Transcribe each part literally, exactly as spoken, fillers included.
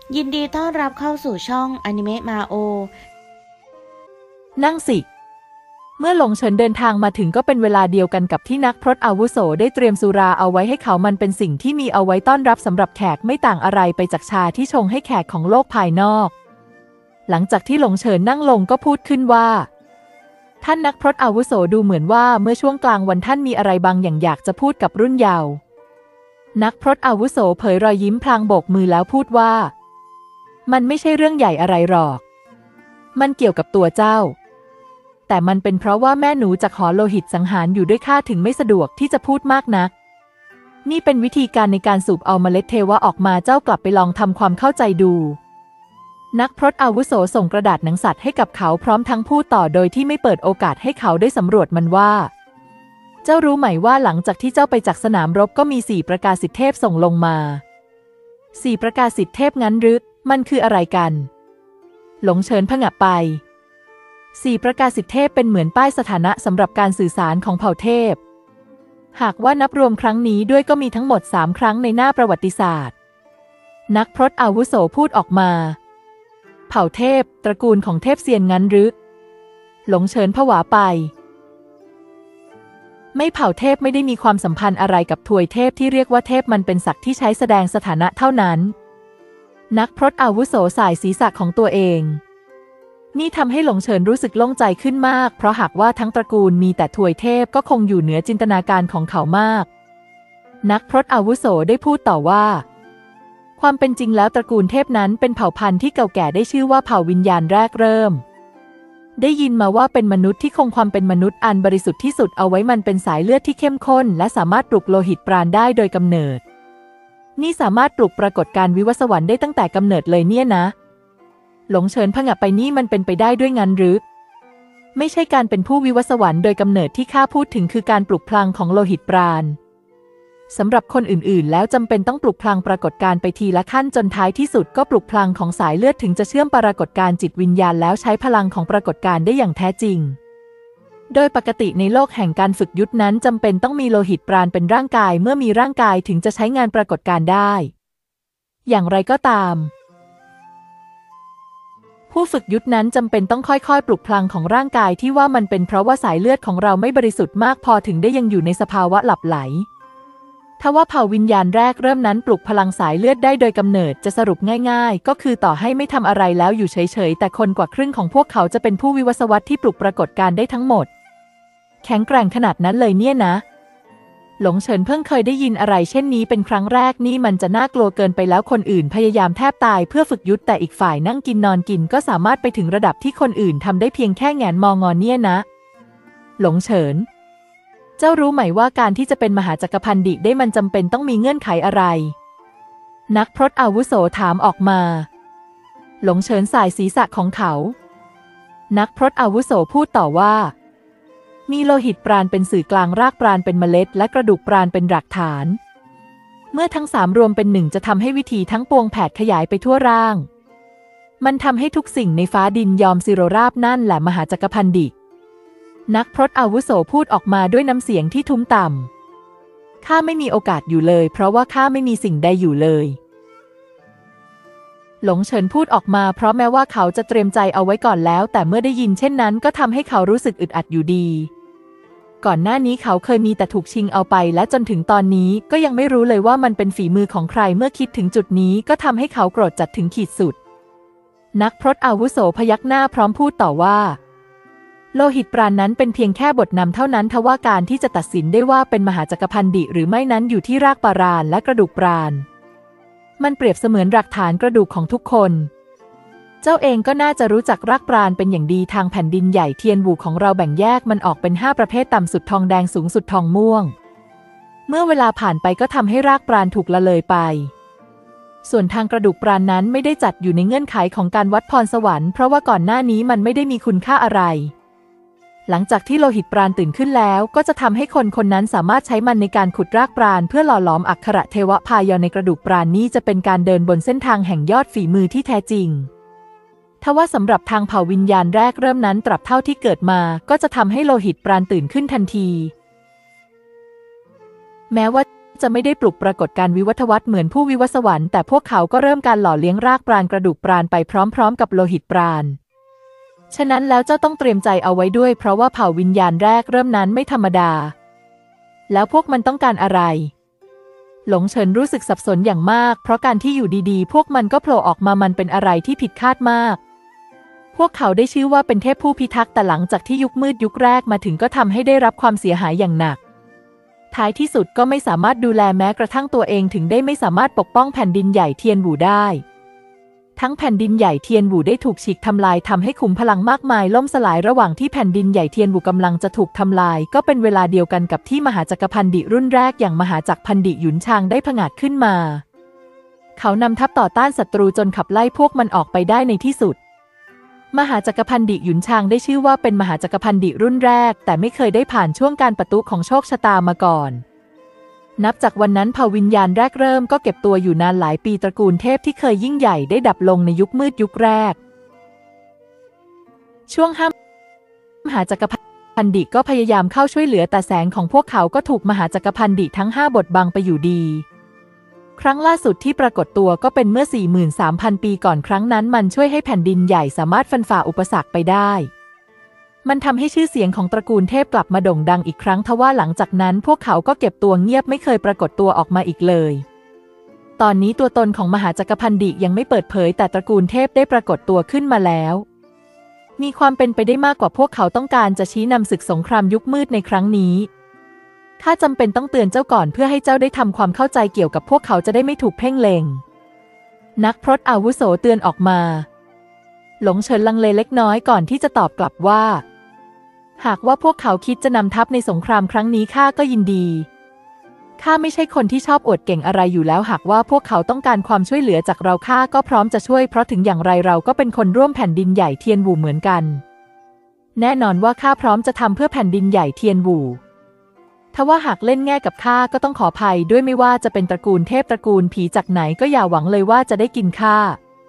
ยินดีต้อนรับเข้าสู่ช่องอนิเมะมาโอนั่งสิเมื่อหลงเฉินเดินทางมาถึงก็เป็นเวลาเดียวกันกับที่นักพรตอาวุโสได้เตรียมสุราเอาไว้ให้เขามันเป็นสิ่งที่มีเอาไว้ต้อนรับสำหรับแขกไม่ต่างอะไรไปจากชาที่ชงให้แขกของโลกภายนอกหลังจากที่หลงเฉินนั่งลงก็พูดขึ้นว่าท่านนักพรตอาวุโสดูเหมือนว่าเมื่อช่วงกลางวันท่านมีอะไรบางอย่างอยากจะพูดกับรุ่นเยาว์นักพรตอาวุโสเผยรอยยิ้มพลางโบกมือแล้วพูดว่ามันไม่ใช่เรื่องใหญ่อะไรหรอกมันเกี่ยวกับตัวเจ้าแต่มันเป็นเพราะว่าแม่หนูจากหอโลหิตสังหารอยู่ด้วยข้าถึงไม่สะดวกที่จะพูดมากนักนี่เป็นวิธีการในการสูบเอาเมล็ดเทวะออกมาเจ้ากลับไปลองทำความเข้าใจดูนักพรตอาวุโสส่งกระดาษหนังสัตว์ให้กับเขาพร้อมทั้งพูดต่อโดยที่ไม่เปิดโอกาสให้เขาได้สำรวจมันว่าเจ้ารู้ไหมว่าหลังจากที่เจ้าไปจากสนามรบก็มีสี่ประกาศสิทธิเทพส่งลงมาสี่ประกาศสิทธิเทพงั้นหรือมันคืออะไรกันหลงเฉินผงะไปสี่ประกาศสิทธิเทพเป็นเหมือนป้ายสถานะสำหรับการสื่อสารของเผ่าเทพหากว่านับรวมครั้งนี้ด้วยก็มีทั้งหมดสามครั้งในหน้าประวัติศาสตร์นักพรตอาวุโสพูดออกมาเผ่าเทพตระกูลของเทพเซียนงั้นหรือหลงเฉินผวาไปไม่เผ่าเทพไม่ได้มีความสัมพันธ์อะไรกับทวยเทพที่เรียกว่าเทพมันเป็นศักดิ์ที่ใช้แสดงสถานะเท่านั้นนักพรตอาวุโสสายศีรษะของตัวเองนี่ทำให้หลงเฉินรู้สึกโล่งใจขึ้นมากเพราะหากว่าทั้งตระกูลมีแต่ทวยเทพก็คงอยู่เหนือจินตนาการของเขามากนักพรตอาวุโสได้พูดต่อว่าความเป็นจริงแล้วตระกูลเทพนั้นเป็นเผ่าพันธุ์ที่เก่าแก่ได้ชื่อว่าเผ่าวิญญาณแรกเริ่มได้ยินมาว่าเป็นมนุษย์ที่คงความเป็นมนุษย์อันบริสุทธิ์ที่สุดเอาไว้มันเป็นสายเลือดที่เข้มข้นและสามารถปลุกโลหิตปราณได้โดยกำเนิดนี่สามารถปลุกปรากฏการวิวัฒสวรรค์ได้ตั้งแต่กำเนิดเลยเนี่ยนะหลงเฉินผงะไปนี่มันเป็นไปได้ด้วยงั้นหรือไม่ใช่การเป็นผู้วิวัฒสวรรค์โดยกำเนิดที่ข้าพูดถึงคือการปลุกพลังของโลหิตปราณสำหรับคนอื่นๆแล้วจำเป็นต้องปลุกพลังปรากฏการไปทีละขั้นจนท้ายที่สุดก็ปลุกพลังของสายเลือดถึงจะเชื่อมปรากฏการจิตวิญญาณแล้วใช้พลังของปรากฏการได้อย่างแท้จริงโดยปกติในโลกแห่งการฝึกยุทธนั้นจำเป็นต้องมีโลหิตปราณเป็นร่างกายเมื่อมีร่างกายถึงจะใช้งานปรากฏการได้อย่างไรก็ตามผู้ฝึกยุทธนั้นจำเป็นต้องค่อยๆปลุกพลังของร่างกายที่ว่ามันเป็นเพราะว่าสายเลือดของเราไม่บริสุทธิ์มากพอถึงได้ยังอยู่ในสภาวะหลับไหลถ้าว่าเผ่าวิญญาณแรกเริ่มนั้นปลุกพลังสายเลือดได้โดยกำเนิดจะสรุปง่ายๆก็คือต่อให้ไม่ทำอะไรแล้วอยู่เฉยๆแต่คนกว่าครึ่งของพวกเขาจะเป็นผู้วิวัฒสวัตที่ปลุกปรากฏการได้ทั้งหมดแข็งแกร่งขนาดนั้นเลยเนี่ยนะหลงเฉินเพิ่งเคยได้ยินอะไรเช่นนี้เป็นครั้งแรกนี่มันจะน่ากลัวเกินไปแล้วคนอื่นพยายามแทบตายเพื่อฝึกยุทธแต่อีกฝ่ายนั่งกินนอนกินก็สามารถไปถึงระดับที่คนอื่นทำได้เพียงแค่แงนมองงอนเนี่ยนะหลงเฉินเจ้ารู้ไหมว่าการที่จะเป็นมหาจักรพรรดิได้มันจำเป็นต้องมีเงื่อนไขอะไรนักพรตอาวุโสถามออกมาหลงเฉินสายศีรษะของเขานักพรตอาวุโสพูดต่อว่ามีโลหิตปราณเป็นสื่อกลางรากปราณเป็นเมล็ดและกระดูกปราณเป็นรากฐานเมื่อทั้งสามรวมเป็นหนึ่งจะทำให้วิถีทั้งปวงแผดขยายไปทั่วร่างมันทำให้ทุกสิ่งในฟ้าดินยอมสิโรราบนั่นแหละมหาจักรพรรดินักพรตอาวุโสพูดออกมาด้วยน้ำเสียงที่ทุ้มต่ำข้าไม่มีโอกาสอยู่เลยเพราะว่าข้าไม่มีสิ่งใดอยู่เลยหลงเฉินพูดออกมาเพราะแม้ว่าเขาจะเตรียมใจเอาไว้ก่อนแล้วแต่เมื่อได้ยินเช่นนั้นก็ทำให้เขารู้สึกอึดอัดอยู่ดีก่อนหน้านี้เขาเคยมีแต่ถูกชิงเอาไปและจนถึงตอนนี้ก็ยังไม่รู้เลยว่ามันเป็นฝีมือของใครเมื่อคิดถึงจุดนี้ก็ทำให้เขาโกรธจัดถึงขีดสุดนักพรตอาวุโสพยักหน้าพร้อมพูดต่อว่าโลหิตปราณนั้นเป็นเพียงแค่บทนำเท่านั้นทว่าการที่จะตัดสินได้ว่าเป็นมหาจักรพรรดิหรือไม่นั้นอยู่ที่รากปราณและกระดูกปราณมันเปรียบเสมือนรากฐานกระดูกของทุกคนเจ้าเองก็น่าจะรู้จักรากปราณเป็นอย่างดีทางแผ่นดินใหญ่เทียนบูของเราแบ่งแยกมันออกเป็นห้าประเภทต่ำสุดทองแดงสูงสุดทองม่วงเมื่อเวลาผ่านไปก็ทำให้รากปราณถูกละเลยไปส่วนทางกระดูกปราณนั้นไม่ได้จัดอยู่ในเงื่อนไขของการวัดพรสวรรค์เพราะว่าก่อนหน้านี้มันไม่ได้มีคุณค่าอะไรหลังจากที่โลหิตปราณตื่นขึ้นแล้วก็จะทำให้คนคนนั้นสามารถใช้มันในการขุดรากปราณเพื่อหล่อหลอมอักขระเทวพายอในกระดูกปราณนี้จะเป็นการเดินบนเส้นทางแห่งยอดฝีมือที่แท้จริงทว่าสำหรับทางเผ่าวิญญาณแรกเริ่มนั้นตราบเท่าที่เกิดมาก็จะทำให้โลหิตปราณตื่นขึ้นทันทีแม้ว่าจะไม่ได้ปลุกปรากฏการวิวัฒวัตเหมือนผู้วิวัฒสวรรค์แต่พวกเขาก็เริ่มการหล่อเลี้ยงรากปราณกระดูกปราณไปพร้อมๆกับโลหิตปราณฉะนั้นแล้วเจ้าต้องเตรียมใจเอาไว้ด้วยเพราะว่าเผ่าวิญญาณแรกเริ่มนั้นไม่ธรรมดาแล้วพวกมันต้องการอะไรหลงเฉินรู้สึกสับสนอย่างมากเพราะการที่อยู่ดีๆพวกมันก็โผล่ออกมามันเป็นอะไรที่ผิดคาดมากพวกเขาได้ชื่อว่าเป็นเทพผู้พิทักษ์แต่หลังจากที่ยุคมืดยุคแรกมาถึงก็ทำให้ได้รับความเสียหายอย่างหนักท้ายที่สุดก็ไม่สามารถดูแลแม้กระทั่งตัวเองถึงได้ไม่สามารถปกป้องแผ่นดินใหญ่เทียนหวูได้ทั้งแผ่นดินใหญ่เทียนหวูได้ถูกฉีกทำลายทำให้ขุมพลังมากมายล่มสลายระหว่างที่แผ่นดินใหญ่เทียนหวูกำลังจะถูกทำลายก็เป็นเวลาเดียวกันกับที่มหาจักรพรรดิรุ่นแรกอย่างมหาจักรพรรดิหยุนชางได้ผงาดขึ้นมาเขานำทัพต่อต้านศัตรูจนขับไล่พวกมันออกไปได้ในที่สุดมหาจักรพรรดิหยุนชางได้ชื่อว่าเป็นมหาจักรพรรดิรุ่นแรกแต่ไม่เคยได้ผ่านช่วงการปะทุของโชคชะตามาก่อนนับจากวันนั้นเผ่าวิญญาณแรกเริ่มก็เก็บตัวอยู่นานหลายปีตระกูลเทพที่เคยยิ่งใหญ่ได้ดับลงในยุคมืดยุคแรกช่วงห้ามหาจักรพรรดิก็พยายามเข้าช่วยเหลือแต่แสงของพวกเขาก็ถูกมหาจักรพรรดิทั้งห้าบดบังไปอยู่ดีครั้งล่าสุดที่ปรากฏตัวก็เป็นเมื่อ สี่หมื่นสามพัน ปีก่อนครั้งนั้นมันช่วยให้แผ่นดินใหญ่สามารถฟันฝ่าอุปสรรคไปได้มันทำให้ชื่อเสียงของตระกูลเทพกลับมาโด่งดังอีกครั้งทว่าหลังจากนั้นพวกเขาก็เก็บตัวเงียบไม่เคยปรากฏตัวออกมาอีกเลยตอนนี้ตัวตนของมหาจักรพรรดิยังไม่เปิดเผยแต่ตระกูลเทพได้ปรากฏตัวขึ้นมาแล้วมีความเป็นไปได้มากกว่าพวกเขาต้องการจะชี้นำศึกสงครามยุคมืดในครั้งนี้ข้าจำเป็นต้องเตือนเจ้าก่อนเพื่อให้เจ้าได้ทำความเข้าใจเกี่ยวกับพวกเขาจะได้ไม่ถูกเพ่งเล็งนักพรตอาวุโสเตือนออกมาหลงเฉินลังเลเล็กน้อยก่อนที่จะตอบกลับว่าหากว่าพวกเขาคิดจะนำทัพในสงครามครั้งนี้ข้าก็ยินดีข้าไม่ใช่คนที่ชอบอวดเก่งอะไรอยู่แล้วหากว่าพวกเขาต้องการความช่วยเหลือจากเราข้าก็พร้อมจะช่วยเพราะถึงอย่างไรเราก็เป็นคนร่วมแผ่นดินใหญ่เทียนหวูเหมือนกันแน่นอนว่าข้าพร้อมจะทำเพื่อแผ่นดินใหญ่เทียนหวูทว่าหากเล่นแง่กับข้าก็ต้องขออภัยด้วยไม่ว่าจะเป็นตระกูลเทพตระกูลผีจากไหนก็อย่าหวังเลยว่าจะได้กินข้า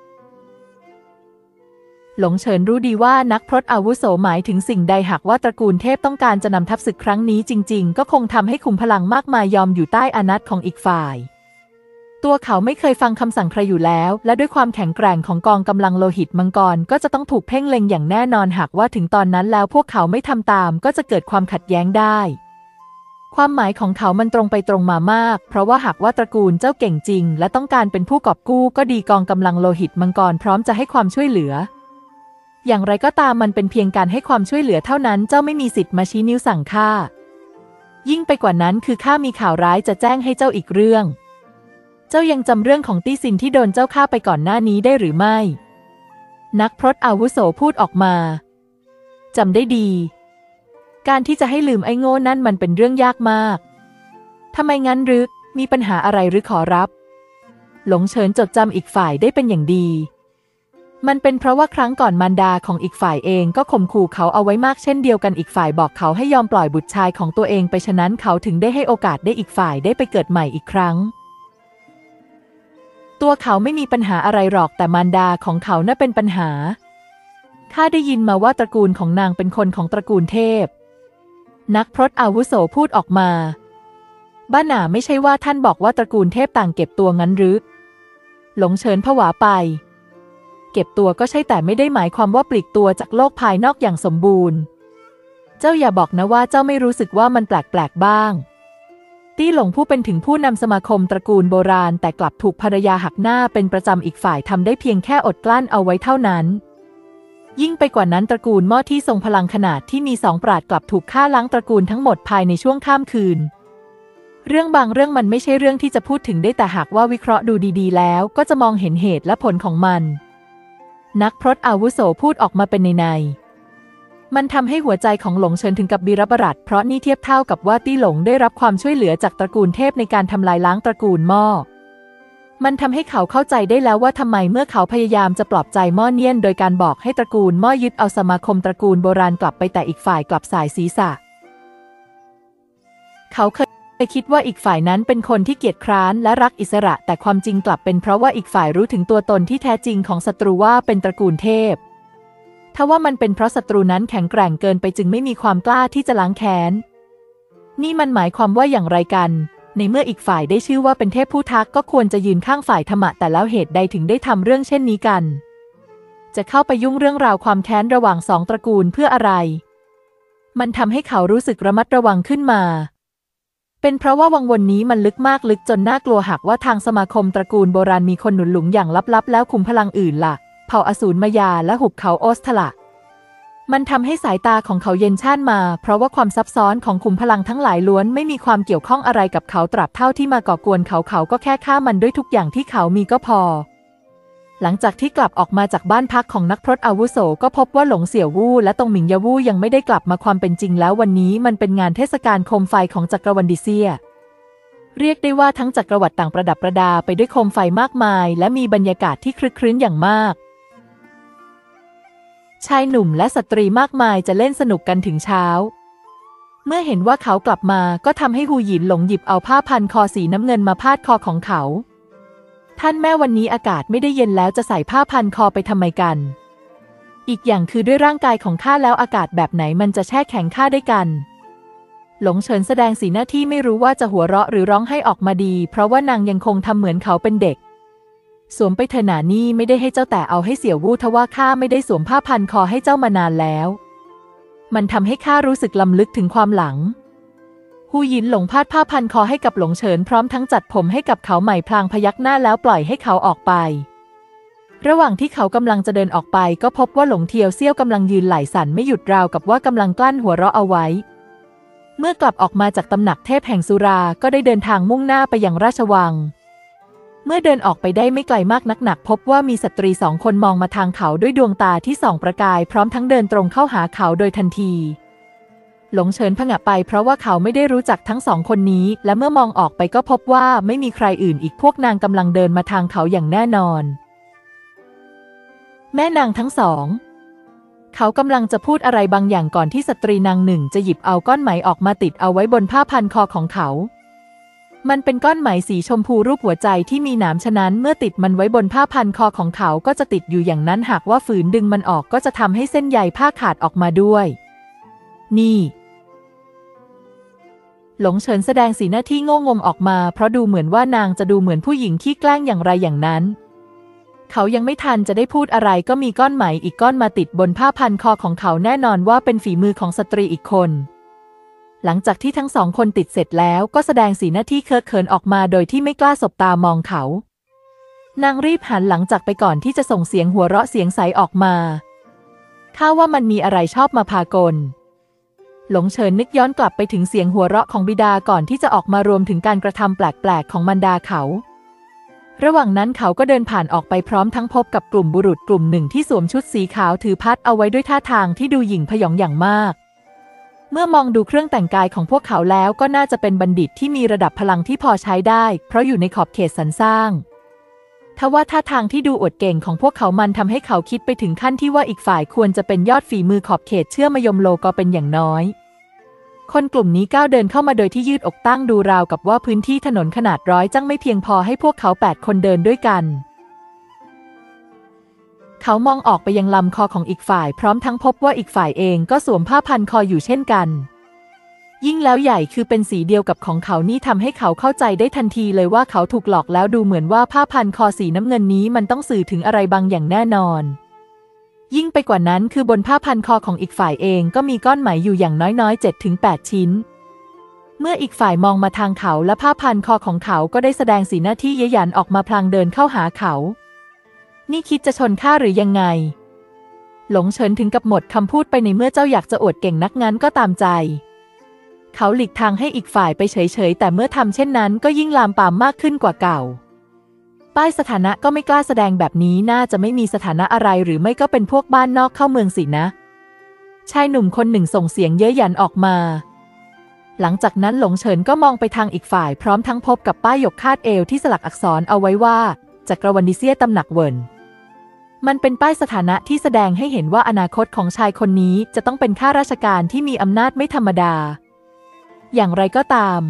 หลงเฉินรู้ดีว่านักพรตอาวุโสหมายถึงสิ่งใดหากว่าตระกูลเทพต้องการจะนำทัพศึกครั้งนี้จริงๆก็คงทำให้ขุมพลังมากมายยอมอยู่ใต้อานัตของอีกฝ่ายตัวเขาไม่เคยฟังคำสั่งใครอยู่แล้วและด้วยความแข็งแกร่งของกองกำลังโลหิตมังกรก็จะต้องถูกเพ่งเล็งอย่างแน่นอนหากว่าถึงตอนนั้นแล้วพวกเขาไม่ทำตามก็จะเกิดความขัดแย้งได้ความหมายของเขามันตรงไปตรงมามากเพราะว่าหากว่าตระกูลเจ้าเก่งจริงและต้องการเป็นผู้กอบกู้ก็ดีกองกำลังโลหิตมังกรพร้อมจะให้ความช่วยเหลืออย่างไรก็ตามมันเป็นเพียงการให้ความช่วยเหลือเท่านั้นเจ้าไม่มีสิทธิ์มาชี้นิ้วสั่งข้ายิ่งไปกว่านั้นคือข้ามีข่าวร้ายจะแจ้งให้เจ้าอีกเรื่องเจ้ายังจำเรื่องของตี้ซินที่โดนเจ้าฆ่าไปก่อนหน้านี้ได้หรือไม่นักพรตอาวุโสพูดออกมาจำได้ดีการที่จะให้ลืมไอ้โง่นั่นมันเป็นเรื่องยากมากทำไมงั้นหรือมีปัญหาอะไรหรือขอรับหลงเฉินจดจำอีกฝ่ายได้เป็นอย่างดีมันเป็นเพราะว่าครั้งก่อนมารดาของอีกฝ่ายเองก็ข่มขู่เขาเอาไว้มากเช่นเดียวกันอีกฝ่ายบอกเขาให้ยอมปล่อยบุตรชายของตัวเองไปฉะนั้นเขาถึงได้ให้โอกาสได้อีกฝ่ายได้ไปเกิดใหม่อีกครั้งตัวเขาไม่มีปัญหาอะไรหรอกแต่มารดาของเขาน่ะเป็นปัญหาข้าได้ยินมาว่าตระกูลของนางเป็นคนของตระกูลเทพนักพรตอาวุโสพูดออกมาบ้าหน่าไม่ใช่ว่าท่านบอกว่าตระกูลเทพต่างเก็บตัวงั้นหรือหลงเฉินผวาไปเก็บตัวก็ใช่แต่ไม่ได้หมายความว่าปลีกตัวจากโลกภายนอกอย่างสมบูรณ์เจ้าอย่าบอกนะว่าเจ้าไม่รู้สึกว่ามันแปลกๆบ้างตี้หลงผู้เป็นถึงผู้นำสมาคมตระกูลโบราณแต่กลับถูกภรรยาหักหน้าเป็นประจำอีกฝ่ายทำได้เพียงแค่อดกลั้นเอาไว้เท่านั้นยิ่งไปกว่านั้นตระกูลหม้อที่ทรงพลังขนาดที่มีสองปราชญ์กลับถูกฆ่าล้างตระกูลทั้งหมดภายในช่วงข้ามคืนเรื่องบางเรื่องมันไม่ใช่เรื่องที่จะพูดถึงได้แต่หากว่าวิเคราะห์ดูดีๆแล้วก็จะมองเห็นเหตุและผลของมันนักพรตอาวุโสพูดออกมาเป็นในๆมันทำให้หัวใจของหลงเฉินถึงกับบีรบรัดเพราะนี่เทียบเท่ากับว่าตี้หลงได้รับความช่วยเหลือจากตระกูลเทพในการทำลายล้างตระกูลหม้อมันทำให้เขาเข้าใจได้แล้วว่าทำไมเมื่อเขาพยายามจะปลอบใจหม้อเนียนโดยการบอกให้ตระกูลหม้อยึดเอาสมาคมตระกูลโบราณกลับไปแต่อีกฝ่ายกลับสายศีรษะเขาเคยคิดว่าอีกฝ่ายนั้นเป็นคนที่เกียจคร้านและรักอิสระแต่ความจริงกลับเป็นเพราะว่าอีกฝ่ายรู้ถึงตัวตนที่แท้จริงของศัตรูว่าเป็นตระกูลเทพทว่ามันเป็นเพราะศัตรูนั้นแข็งแกร่งเกินไปจึงไม่มีความกล้าที่จะล้างแค้นนี่มันหมายความว่าอย่างไรกันในเมื่ออีกฝ่ายได้ชื่อว่าเป็นเทพผู้ทักก็ควรจะยืนข้างฝ่ายธรรมะแต่แล้วเหตุใดถึงได้ทำเรื่องเช่นนี้กันจะเข้าไปยุ่งเรื่องราวความแค้นระหว่างสองตระกูลเพื่ออะไรมันทำให้เขารู้สึกระมัดระวังขึ้นมาเป็นเพราะว่าวังวนนี้มันลึกมากลึกจนน่ากลัวหากว่าทางสมาคมตระกูลโบราณมีคนหนุนหลุมอย่างลับๆแล้วคุมพลังอื่นล่ะเผ่าอสูรมายาและหุบเขาโอสถละมันทำให้สายตาของเขาเย็นช่านมาเพราะว่าความซับซ้อนของขุมพลังทั้งหลายล้วนไม่มีความเกี่ยวข้องอะไรกับเขาตราบเท่าที่มาก่อกวนเขาเขาก็แค่ฆ่ามันด้วยทุกอย่างที่เขามีก็พอหลังจากที่กลับออกมาจากบ้านพักของนักพรตอาวุโสก็พบว่าหลงเสี่ยววู่และตงหมิงยาวู่ยังไม่ได้กลับมาความเป็นจริงแล้ววันนี้มันเป็นงานเทศกาลโคมไฟของจักรวรรดิเซียเรียกได้ว่าทั้งจักรวรรดิต่างประดับประดาไปด้วยโคมไฟมากมายและมีบรรยากาศที่ครึกครื้นอย่างมากชายหนุ่มและสตรีมากมายจะเล่นสนุกกันถึงเช้าเมื่อเห็นว่าเขากลับมาก็ทำให้ฮูหยินหลงหยิบเอาผ้าพันคอสีน้ำเงินมาพาดคอของเขาท่านแม่วันนี้อากาศไม่ได้เย็นแล้วจะใส่ผ้าพันคอไปทำไมกันอีกอย่างคือด้วยร่างกายของข้าแล้วอากาศแบบไหนมันจะแช่แข็งข้าได้กันหลงเฉินแสดงสีหน้าที่ไม่รู้ว่าจะหัวเราะหรือร้องไห้ออกมาดีเพราะว่านางยังคงทำเหมือนเขาเป็นเด็กสวมไปเถอะหนานี่ไม่ได้ให้เจ้าแต่เอาให้เสี่ยววู่ทว่าข้าไม่ได้สวมผ้าพันคอให้เจ้ามานานแล้วมันทำให้ข้ารู้สึกลำลึกถึงความหลังฮูหยินหลงพาดผ้าพันคอให้กับหลงเฉินพร้อมทั้งจัดผมให้กับเขาใหม่พลางพยักหน้าแล้วปล่อยให้เขาออกไประหว่างที่เขากำลังจะเดินออกไปก็พบว่าหลงเทียวเซี่ยวกำลังยืนไหล่สั่นไม่หยุดราวกับว่ากำลังกลั้นหัวเราะเอาไว้เมื่อกลับออกมาจากตำหนักเทพแห่งสุราก็ได้เดินทางมุ่งหน้าไปยังราชวังเมื่อเดินออกไปได้ไม่ไกลมากนักหนักพบว่ามีสตรีสองคนมองมาทางเขาด้วยดวงตาที่ส่องประกายพร้อมทั้งเดินตรงเข้าหาเขาโดยทันทีหลงเฉินผงะไปเพราะว่าเขาไม่ได้รู้จักทั้งสองคนนี้และเมื่อมองออกไปก็พบว่าไม่มีใครอื่นอีกพวกนางกำลังเดินมาทางเขาอย่างแน่นอนแม่นางทั้งสองเขากำลังจะพูดอะไรบางอย่างก่อนที่สตรีนางหนึ่งจะหยิบเอาก้อนไหมออกมาติดเอาไว้บนผ้าพันคอของเขามันเป็นก้อนไหมสีชมพูรูปหัวใจที่มีหนามฉะนั้นเมื่อติดมันไว้บนผ้าพันคอของเขาก็จะติดอยู่อย่างนั้นหากว่าฝืนดึงมันออกก็จะทำให้เส้นใยผ้าขาดออกมาด้วยนี่หลงเฉินแสดงสีหน้าที่โง่งมออกมาเพราะดูเหมือนว่านางจะดูเหมือนผู้หญิงที่แกล้งอย่างไรอย่างนั้นเขายังไม่ทันจะได้พูดอะไรก็มีก้อนไหมอีกก้อนมาติดบนผ้าพันคอของเขาแน่นอนว่าเป็นฝีมือของสตรีอีกคนหลังจากที่ทั้งสองคนติดเสร็จแล้วก็แสดงสีหน้าที่เคอะเขินออกมาโดยที่ไม่กล้าสบตามองเขานางรีบหันหลังจากไปก่อนที่จะส่งเสียงหัวเราะเสียงใสออกมาข้าว่ามันมีอะไรชอบมาพากลหลงเฉินนึกย้อนกลับไปถึงเสียงหัวเราะของบิดาก่อนที่จะออกมารวมถึงการกระทำแปลกๆของมารดาเขาระหว่างนั้นเขาก็เดินผ่านออกไปพร้อมทั้งพบกับกลุ่มบุรุษกลุ่มหนึ่งที่สวมชุดสีขาวถือพัดเอาไว้ด้วยท่าทางที่ดูหยิ่งพยองอย่างมากเมื่อมองดูเครื่องแต่งกายของพวกเขาแล้วก็น่าจะเป็นบัณฑิตที่มีระดับพลังที่พอใช้ได้เพราะอยู่ในขอบเขตสรรสร้างทว่าท่าทางที่ดูอวดเก่งของพวกเขามันทำให้เขาคิดไปถึงขั้นที่ว่าอีกฝ่ายควรจะเป็นยอดฝีมือขอบเขตเชื่อมยมโลก็เป็นอย่างน้อยคนกลุ่มนี้ก้าวเดินเข้ามาโดยที่ยืดอกตั้งดูราวกับว่าพื้นที่ถนนขนาดร้อยจั่งไม่เพียงพอให้พวกเขาแปดคนเดินด้วยกันเขามองออกไปยังลำคอของอีกฝ่ายพร้อมทั้งพบว่าอีกฝ่ายเองก็สวมผ้าพันคออยู่เช่นกันยิ่งแล้วใหญ่คือเป็นสีเดียวกับของเขานี่ทำให้เขาเข้าใจได้ทันทีเลยว่าเขาถูกหลอกแล้วดูเหมือนว่าผ้าพันคอสีน้ำเงินนี้มันต้องสื่อถึงอะไรบางอย่างแน่นอนยิ่งไปกว่านั้นคือบนผ้าพันคอของอีกฝ่ายเองก็มีก้อนไหมอยู่อย่างน้อยๆ เจ็ดถึงแปด ชิ้นเมื่ออีกฝ่ายมองมาทางเขาและผ้าพันคอของเขาก็ได้แสดงสีหน้าที่เย้ยหยันออกมาพลางเดินเข้าหาเขานี่คิดจะชนข้าหรือยังไงหลงเฉินถึงกับหมดคำพูดไปในเมื่อเจ้าอยากจะอวดเก่งนักงั้นก็ตามใจเขาหลีกทางให้อีกฝ่ายไปเฉยๆแต่เมื่อทำเช่นนั้นก็ยิ่งลามปามมากขึ้นกว่าเก่าป้ายสถานะก็ไม่กล้าแสดงแบบนี้น่าจะไม่มีสถานะอะไรหรือไม่ก็เป็นพวกบ้านนอกเข้าเมืองสินะชายหนุ่มคนหนึ่งส่งเสียงเย้ยหยันออกมาหลังจากนั้นหลงเฉินก็มองไปทางอีกฝ่ายพร้อมทั้งพบกับป้ายหยกคาดเอวที่สลักอักษรเอาไว้ว่าจักรวรรดิเซียตำหนักเวินมันเป็นป้ายสถานะที่แสดงให้เห็นว่าอนาคตของชายคนนี้จะต้องเป็นข้าราชการที่มีอำนาจไม่ธรรมดาอย่างไรก็ตาม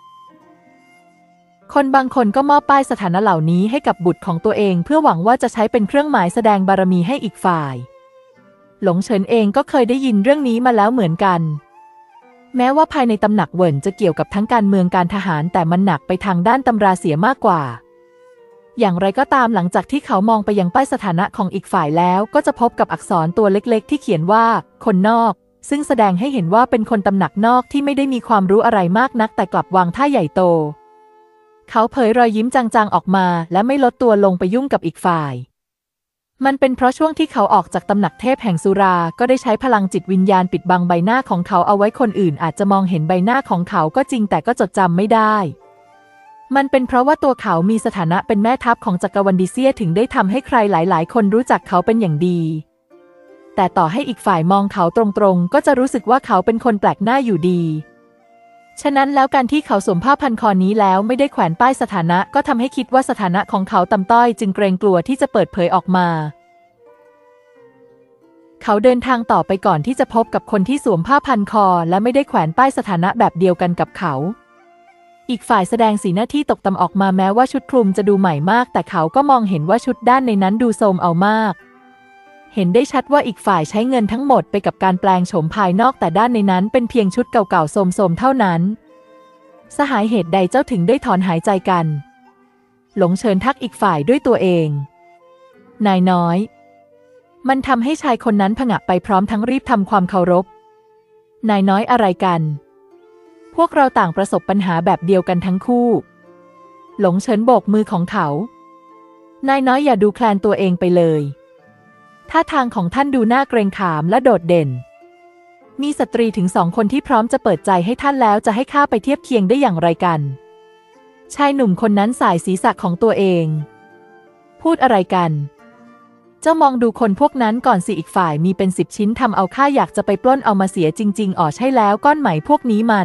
คนบางคนก็มอบป้ายสถานะเหล่านี้ให้กับบุตรของตัวเองเพื่อหวังว่าจะใช้เป็นเครื่องหมายแสดงบารมีให้อีกฝ่ายหลงเฉินเองก็เคยได้ยินเรื่องนี้มาแล้วเหมือนกันแม้ว่าภายในตำหนักเหวินจะเกี่ยวกับทั้งการเมืองการทหารแต่มันหนักไปทางด้านตำราเสียมากกว่าอย่างไรก็ตามหลังจากที่เขามองไปยังป้ายสถานะของอีกฝ่ายแล้วก็จะพบกับอักษรตัวเล็กๆที่เขียนว่าคนนอกซึ่งแสดงให้เห็นว่าเป็นคนตำหนักนอกที่ไม่ได้มีความรู้อะไรมากนักแต่กลับวางท่าใหญ่โตเขาเผยรอยยิ้มจางๆออกมาและไม่ลดตัวลงไปยุ่งกับอีกฝ่ายมันเป็นเพราะช่วงที่เขาออกจากตำหนักเทพแห่งสุราก็ได้ใช้พลังจิตวิญญาณปิดบังใบหน้าของเขาเอาไว้คนอื่นอาจจะมองเห็นใบหน้าของเขาก็จริงแต่ก็จดจำไม่ได้มันเป็นเพราะว่าตัวเขามีสถานะเป็นแม่ทัพของจักรวรรดิเซียถึงได้ทำให้ใครหลายๆคนรู้จักเขาเป็นอย่างดีแต่ต่อให้อีกฝ่ายมองเขาตรงๆก็จะรู้สึกว่าเขาเป็นคนแปลกหน้าอยู่ดีฉะนั้นแล้วการที่เขาสวมผ้าพันคอนี้แล้วไม่ได้แขวนป้ายสถานะก็ทำให้คิดว่าสถานะของเขาต่ำต้อยจึงเกรงกลัวที่จะเปิดเผยออกมาเขาเดินทางต่อไปก่อนที่จะพบกับคนที่สวมผ้าพันคอและไม่ได้แขวนป้ายสถานะแบบเดียวกันกับเขาอีกฝ่ายแสดงสีหน้าที่ตกต่ำออกมาแม้ว่าชุดคลุมจะดูใหม่มากแต่เขาก็มองเห็นว่าชุดด้านในนั้นดูโทรมเอามากเห็นได้ชัดว่าอีกฝ่ายใช้เงินทั้งหมดไปกับการแปลงโฉมภายนอกแต่ด้านในนั้นเป็นเพียงชุดเก่าๆโทรมๆเท่านั้นสหายเหตุใดเจ้าถึงได้ถอนหายใจกันหลงเชิญทักอีกฝ่ายด้วยตัวเองนายน้อยมันทำให้ชายคนนั้นผงะไปพร้อมทั้งรีบทำความเคารพนายน้อยอะไรกันพวกเราต่างประสบปัญหาแบบเดียวกันทั้งคู่หลงเฉินโบกมือของเขานายน้อยอย่าดูแคลนตัวเองไปเลยท่าทางของท่านดูน่าเกรงขามและโดดเด่นมีสตรีถึงสองคนที่พร้อมจะเปิดใจให้ท่านแล้วจะให้ข้าไปเทียบเคียงได้อย่างไรกันชายหนุ่มคนนั้นสายศีรษะของตัวเองพูดอะไรกันเจ้ามองดูคนพวกนั้นก่อนสิอีกฝ่ายมีเป็นสิบชิ้นทำเอาข้าอยากจะไปปล้นเอามาเสียจริงๆอ๋อใช่แล้วก้อนไหมพวกนี้มัน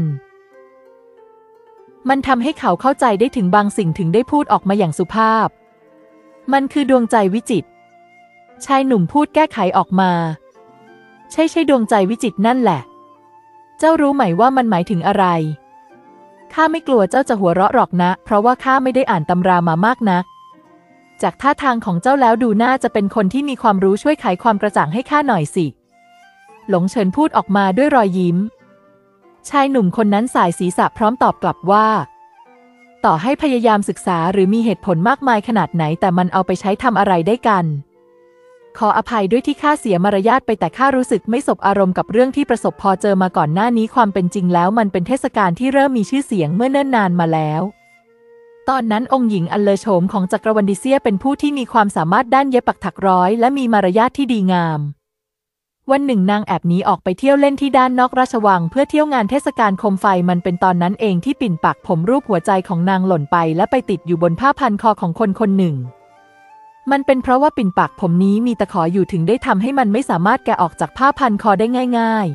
มันทำให้เขาเข้าใจได้ถึงบางสิ่งถึงได้พูดออกมาอย่างสุภาพมันคือดวงใจวิจิตรชายหนุ่มพูดแก้ไขออกมาใช่ใช่ดวงใจวิจิตรนั่นแหละเจ้ารู้ไหมว่ามันหมายถึงอะไรข้าไม่กลัวเจ้าจะหัวเราะหรอกนะเพราะว่าข้าไม่ได้อ่านตำรามามากนักจากท่าทางของเจ้าแล้วดูน่าจะเป็นคนที่มีความรู้ช่วยไขความกระจ่างให้ข้าหน่อยสิหลงเฉินพูดออกมาด้วยรอยยิ้มชายหนุ่มคนนั้นสายศีรษะพร้อมตอบกลับว่าต่อให้พยายามศึกษาหรือมีเหตุผลมากมายขนาดไหนแต่มันเอาไปใช้ทำอะไรได้กันขออภัยด้วยที่ข้าเสียมารยาทไปแต่ข้ารู้สึกไม่สบอารมณ์กับเรื่องที่ประสบพอเจอมาก่อนหน้านี้ความเป็นจริงแล้วมันเป็นเทศกาลที่เริ่มมีชื่อเสียงเมื่อเนิ่นนานมาแล้วตอนนั้นองค์หญิงอันเลอโฉมของจักรวรรดิเซียเป็นผู้ที่มีความสามารถด้านเย็บปักถักร้อยและมีมารยาทที่ดีงามวันหนึ่งนางแอบหนีออกไปเที่ยวเล่นที่ด้านนอกราชวังเพื่อเที่ยวงานเทศกาลโคมไฟมันเป็นตอนนั้นเองที่ปิ่นปักผมรูปหัวใจของนางหล่นไปและไปติดอยู่บนผ้าพันคอของคนคนหนึ่งมันเป็นเพราะว่าปิ่นปักผมนี้มีตะขออยู่ถึงได้ทำให้มันไม่สามารถแกะออกจากผ้าพันคอได้ง่าย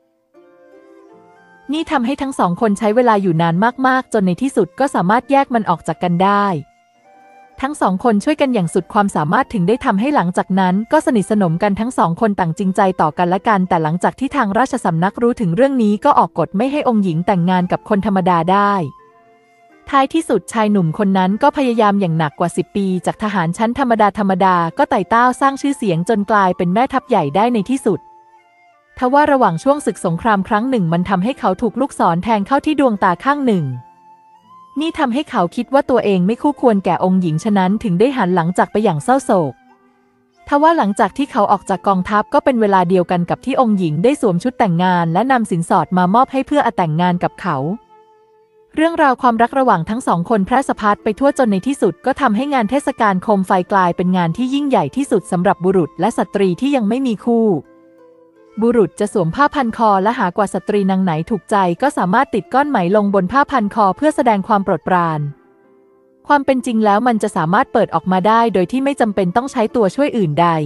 ๆนี่ทำให้ทั้งสองคนใช้เวลาอยู่นานมากๆจนในที่สุดก็สามารถแยกมันออกจากกันได้ทั้งสองคนช่วยกันอย่างสุดความสามารถถึงได้ทำให้หลังจากนั้นก็สนิทสนมกันทั้งสองคนต่างจริงใจต่อกันและกันแต่หลังจากที่ทางราชสำนักรู้ถึงเรื่องนี้ก็ออกกฎไม่ให้องค์หญิงแต่งงานกับคนธรรมดาได้ท้ายที่สุดชายหนุ่มคนนั้นก็พยายามอย่างหนักกว่าสิบปีจากทหารชั้นธรรมดาธรรมดาก็ไต่เต้าสร้างชื่อเสียงจนกลายเป็นแม่ทัพใหญ่ได้ในที่สุดทว่าระหว่างช่วงศึกสงครามครั้งหนึ่งมันทำให้เขาถูกลูกศรแทงเข้าที่ดวงตาข้างหนึ่งนี่ทำให้เขาคิดว่าตัวเองไม่คู่ควรแก่องค์หญิงฉะนั้นถึงได้หันหลังจากไปอย่างเศร้าโศกทว่าหลังจากที่เขาออกจากกองทัพก็เป็นเวลาเดียวกันกับที่องค์หญิงได้สวมชุดแต่งงานและนำสินสอดมามอบให้เพื่อแต่งงานกับเขาเรื่องราวความรักระหว่างทั้งสองคนแพร่สะพัดไปทั่วจนในที่สุดก็ทำให้งานเทศกาลโคมไฟกลายเป็นงานที่ยิ่งใหญ่ที่สุดสำหรับบุรุษและสตรีที่ยังไม่มีคู่บุรุษจะสวมผ้าพันคอและหากว่าสตรีนางไหนถูกใจก็สามารถติดก้อนไหมลงบนผ้าพันคอเพื่อแสดงความโปรดปรานความเป็นจริงแล้วมันจะสามารถเปิดออกมาได้โดยที่ไม่จำเป็นต้องใช้ตัวช่วยอื่นใด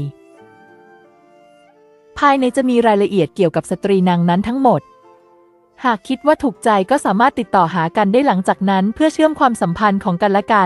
ภายในจะมีรายละเอียดเกี่ยวกับสตรีนางนั้นทั้งหมดหากคิดว่าถูกใจก็สามารถติดต่อหากันได้หลังจากนั้นเพื่อเชื่อมความสัมพันธ์ของกันและกัน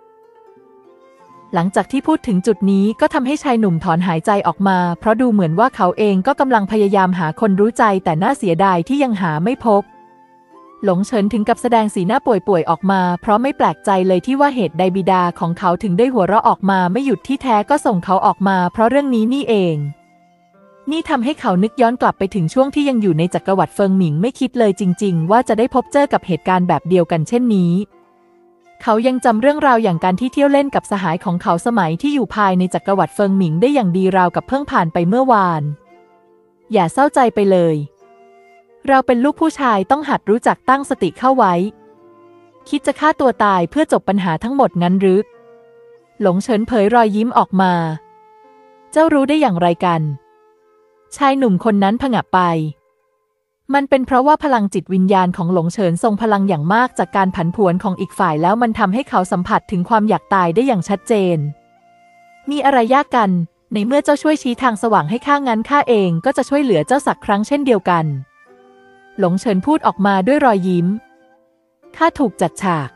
หลังจากที่พูดถึงจุดนี้ก็ทำให้ชายหนุ่มถอนหายใจออกมาเพราะดูเหมือนว่าเขาเองก็กำลังพยายามหาคนรู้ใจแต่น่าเสียดายที่ยังหาไม่พบหลงเฉินถึงกับแสดงสีหน้าป่วยๆออกมาเพราะไม่แปลกใจเลยที่ว่าเหตุใดบิดาของเขาถึงได้หัวเราะออกมาไม่หยุดที่แท้ก็ส่งเขาออกมาเพราะเรื่องนี้นี่เองนี่ทำให้เขานึกย้อนกลับไปถึงช่วงที่ยังอยู่ในจักรวรรดิเฟิงหมิงไม่คิดเลยจริงๆว่าจะได้พบเจอกับเหตุการณ์แบบเดียวกันเช่นนี้เขายังจำเรื่องราวอย่างการที่เที่ยวเล่นกับสหายของเขาสมัยที่อยู่ภายในจักรวรรดิเฟิงหมิงได้อย่างดีราวกับเพิ่งผ่านไปเมื่อวานอย่าเศร้าใจไปเลยเราเป็นลูกผู้ชายต้องหัดรู้จักตั้งสติเข้าไว้คิดจะฆ่าตัวตายเพื่อจบปัญหาทั้งหมดงั้นหรือหลงเฉินเผยรอยยิ้มออกมาเจ้ารู้ได้อย่างไรกันชายหนุ่มคนนั้นผงะไปมันเป็นเพราะว่าพลังจิตวิญญาณของหลงเฉินทรงพลังอย่างมากจากการผันผวนของอีกฝ่ายแล้วมันทำให้เขาสัมผัสถึงความอยากตายได้อย่างชัดเจนมีอะไรยากกันในเมื่อเจ้าช่วยชี้ทางสว่างให้ข้างั้นข้าเองก็จะช่วยเหลือเจ้าสักครั้งเช่นเดียวกันหลงเฉินพูดออกมาด้วยรอยยิ้มข้าถูกจัดฉาก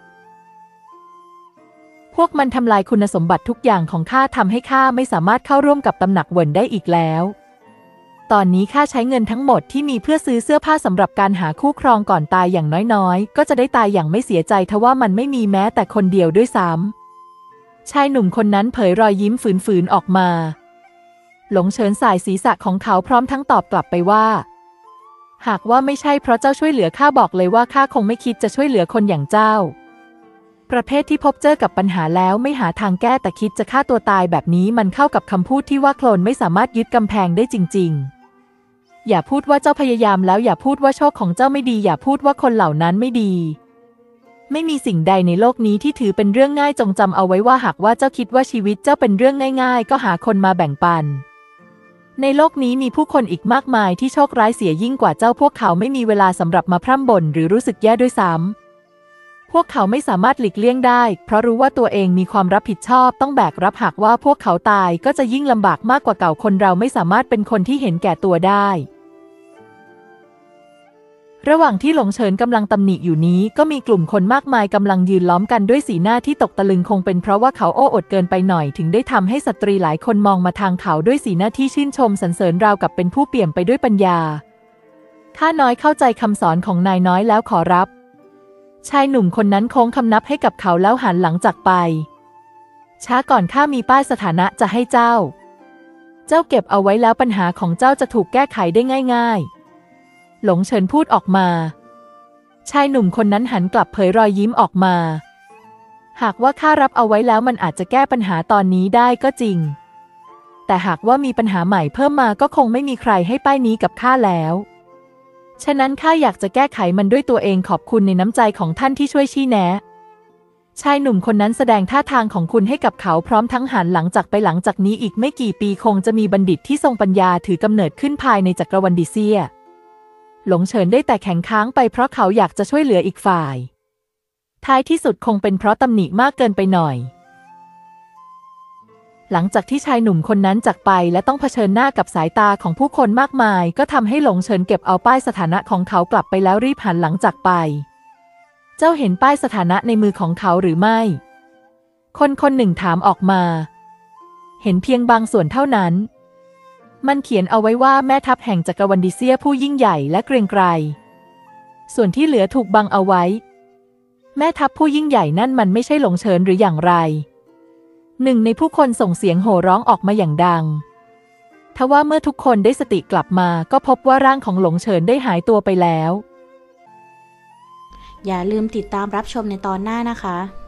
พวกมันทำลายคุณสมบัติทุกอย่างของข้าทำให้ข้าไม่สามารถเข้าร่วมกับตำหนักเหวินได้อีกแล้วตอนนี้ข้าใช้เงินทั้งหมดที่มีเพื่อซื้อเสื้อผ้าสำหรับการหาคู่ครองก่อนตายอย่างน้อยๆก็จะได้ตายอย่างไม่เสียใจทว่ามันไม่มีแม้แต่คนเดียวด้วยซ้ำชายหนุ่มคนนั้นเผยรอยยิ้มฝืนๆออกมาหลงเฉินสายศีรษะของเขาพร้อมทั้งตอบกลับไปว่าหากว่าไม่ใช่เพราะเจ้าช่วยเหลือข้าบอกเลยว่าข้าคงไม่คิดจะช่วยเหลือคนอย่างเจ้าประเภทที่พบเจอกับปัญหาแล้วไม่หาทางแก้แต่คิดจะฆ่าตัวตายแบบนี้มันเข้ากับคำพูดที่ว่าโคลนไม่สามารถยึดกำแพงได้จริงๆอย่าพูดว่าเจ้าพยายามแล้วอย่าพูดว่าโชคของเจ้าไม่ดีอย่าพูดว่าคนเหล่านั้นไม่ดีไม่มีสิ่งใดในโลกนี้ที่ถือเป็นเรื่องง่ายจงจำเอาไว้ว่าหากว่าเจ้าคิดว่าชีวิตเจ้าเป็นเรื่องง่ายๆก็หาคนมาแบ่งปันในโลกนี้มีผู้คนอีกมากมายที่โชคร้ายเสียยิ่งกว่าเจ้าพวกเขาไม่มีเวลาสำหรับมาพร่ำบ่นหรือรู้สึกแย่ด้วยซ้ำพวกเขาไม่สามารถหลีกเลี่ยงได้เพราะรู้ว่าตัวเองมีความรับผิดชอบต้องแบกรับหากว่าพวกเขาตายก็จะยิ่งลำบากมากกว่าเก่าคนเราไม่สามารถเป็นคนที่เห็นแก่ตัวได้ระหว่างที่หลงเฉินกำลังตำหนิอยู่นี้ก็มีกลุ่มคนมากมายกำลังยืนล้อมกันด้วยสีหน้าที่ตกตะลึงคงเป็นเพราะว่าเขาโอ้อวดเกินไปหน่อยถึงได้ทำให้สตรีหลายคนมองมาทางเขาด้วยสีหน้าที่ชื่นชมสรรเสริญราวกับเป็นผู้เปี่ยมไปด้วยปัญญาข้าน้อยเข้าใจคำสอนของนายน้อยแล้วขอรับชายหนุ่มคนนั้นโค้งคำนับให้กับเขาแล้วหันหลังจากไปช้าก่อนข้ามีป้ายสถานะจะให้เจ้าเจ้าเก็บเอาไว้แล้วปัญหาของเจ้าจะถูกแก้ไขได้ง่ายๆหลงเฉินพูดออกมาชายหนุ่มคนนั้นหันกลับเผยรอยยิ้มออกมาหากว่าข้ารับเอาไว้แล้วมันอาจจะแก้ปัญหาตอนนี้ได้ก็จริงแต่หากว่ามีปัญหาใหม่เพิ่มมาก็คงไม่มีใครให้ป้ายนี้กับข้าแล้วฉะนั้นข้าอยากจะแก้ไขมันด้วยตัวเองขอบคุณในน้ำใจของท่านที่ช่วยชี้แนะชายหนุ่มคนนั้นแสดงท่าทางของคุณให้กับเขาพร้อมทั้งหันหลังจากไปหลังจากนี้อีกไม่กี่ปีคงจะมีบัณฑิตที่ทรงปัญญาถือกำเนิดขึ้นภายในจักรวรรดิเซียหลงเฉินได้แต่แข็งค้างไปเพราะเขาอยากจะช่วยเหลืออีกฝ่ายท้ายที่สุดคงเป็นเพราะตำหนิมากเกินไปหน่อยหลังจากที่ชายหนุ่มคนนั้นจากไปและต้องเผชิญหน้ากับสายตาของผู้คนมากมายก็ทำให้หลงเฉินเก็บเอาป้ายสถานะของเขากลับไปแล้วรีบหันหลังจากไปเจ้าเห็นป้ายสถานะในมือของเขาหรือไม่คนคนหนึ่งถามออกมาเห็นเพียงบางส่วนเท่านั้นมันเขียนเอาไว้ว่าแม่ทัพแห่งจักรวรรดิเซียผู้ยิ่งใหญ่และเกรียงไกรส่วนที่เหลือถูกบังเอาไว้แม่ทัพผู้ยิ่งใหญ่นั่นมันไม่ใช่หลงเฉินหรืออย่างไรหนึ่งในผู้คนส่งเสียงโห่ร้องออกมาอย่างดังทว่าเมื่อทุกคนได้สติกลับมาก็พบว่าร่างของหลงเฉินได้หายตัวไปแล้วอย่าลืมติดตามรับชมในตอนหน้านะคะ